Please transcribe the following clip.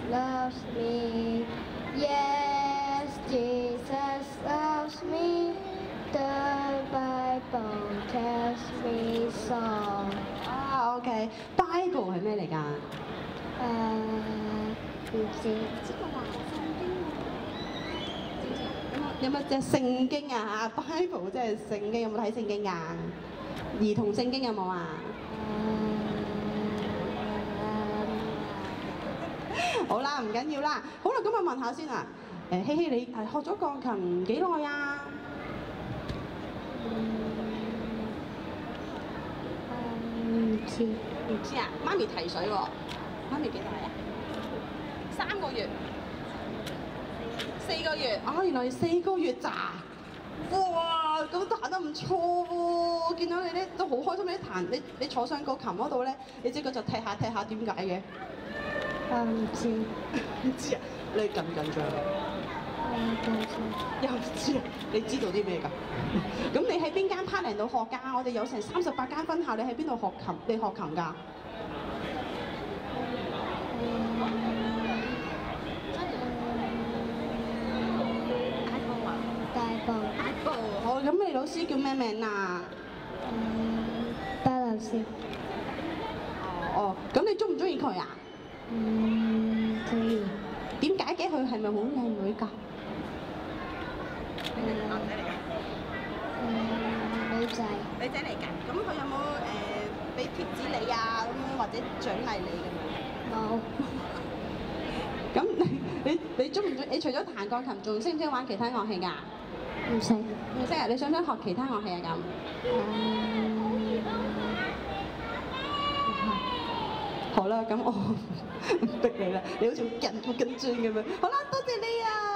loves me. Yes, Jesus loves me. The Bible tells me so. 啊，OK，Bible 係咩嚟㗎？ 唔知。 有冇隻聖經啊？Bible 即係聖經，有冇睇聖經㗎？兒童聖經有冇啊？好啦，唔緊要啦。好啦，咁我問下先啊。希希，你係學咗鋼琴幾耐啊？ 唔知。 唔知啊？媽咪提水喎。媽咪幾大啊？3個月。4個月。啊，原來4個月咋？哇，咁彈得唔錯喎！見到你咧都好開心，你坐上個琴嗰度咧，你隻腳就踢下踢下，點解嘅？ 唔知。 唔知啊？你緊唔緊張？又唔知啊？你知道啲咩㗎？咁你喺邊間 Parkland 度學㗎？我哋有成38間分校，你喺邊度學琴？你學琴㗎？大埔。好，咁你老師叫咩名啊？ 巴老師。 哦，咁你中唔中意佢啊？ 中意。 點解嘅？佢係咪好靚女㗎？男仔嚟㗎？ 女仔。 女仔嚟㗎。咁佢有冇俾貼紙你啊？咁樣或者獎勵你咁樣？ 冇。 咁你中唔中？你除咗彈鋼琴，仲識唔識玩其他樂器㗎？ 唔識。 唔識啊！你想唔想學其他樂器啊？咁？好啦，咁我唔逼你啦，你好似好緊張咁樣。好啦，多謝你啊！